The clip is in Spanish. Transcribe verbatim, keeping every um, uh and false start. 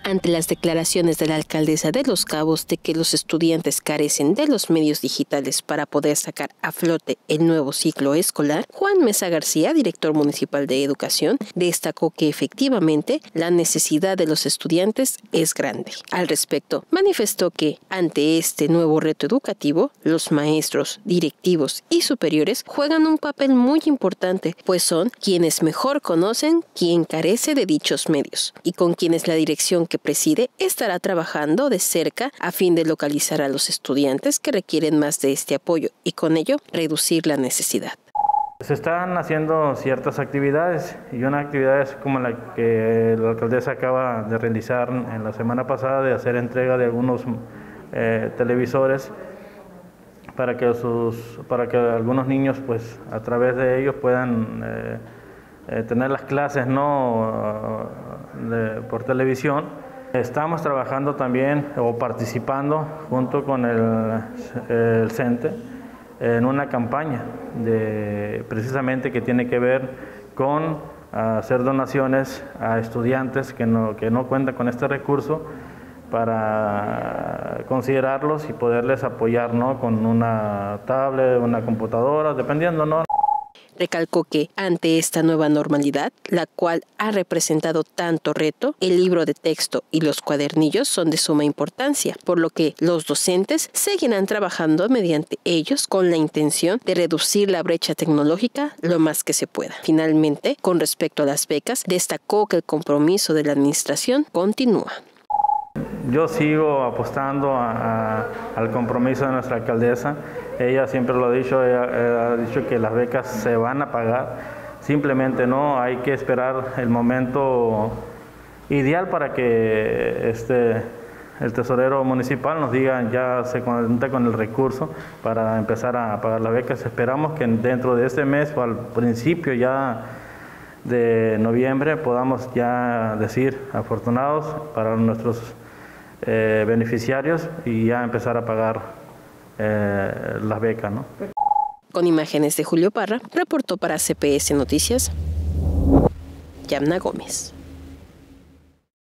Ante las declaraciones de la alcaldesa de Los Cabos de que los estudiantes carecen de los medios digitales para poder sacar a flote el nuevo ciclo escolar, Juan Mesa García, director municipal de Educación, destacó que efectivamente la necesidad de los estudiantes es grande. Al respecto, manifestó que ante este nuevo reto educativo, los maestros, directivos y superiores juegan un papel muy importante, pues son quienes mejor conocen quién carece de dichos medios y con quienes la dirección que preside estará trabajando de cerca a fin de localizar a los estudiantes que requieren más de este apoyo y con ello reducir la necesidad. Se están haciendo ciertas actividades y una actividad es como la que la alcaldesa acaba de realizar en la semana pasada, de hacer entrega de algunos eh, televisores para que, sus, para que algunos niños pues a través de ellos puedan eh, eh, tener las clases no de, por televisión. Estamos trabajando también o participando junto con el, el CENTE en una campaña de, precisamente que tiene que ver con hacer donaciones a estudiantes que no, que no cuentan con este recurso para considerarlos y poderles apoyar, ¿no?, con una tablet, una computadora, dependiendo, ¿no? Recalcó que ante esta nueva normalidad, la cual ha representado tanto reto, el libro de texto y los cuadernillos son de suma importancia, por lo que los docentes seguirán trabajando mediante ellos con la intención de reducir la brecha tecnológica lo más que se pueda. Finalmente, con respecto a las becas, destacó que el compromiso de la administración continúa. Yo sigo apostando a, a, al compromiso de nuestra alcaldesa. Ella siempre lo ha dicho, ella, ella ha dicho que las becas se van a pagar. Simplemente no, hay que esperar el momento ideal para que este, el tesorero municipal nos diga ya se cuenta con el recurso para empezar a pagar las becas. Esperamos que dentro de este mes o al principio ya de noviembre podamos ya decir afortunados para nuestros Eh, beneficiarios y ya empezar a pagar eh, las becas, ¿no? Con imágenes de Julio Parra, reportó para C P S Noticias, Yamna Gómez.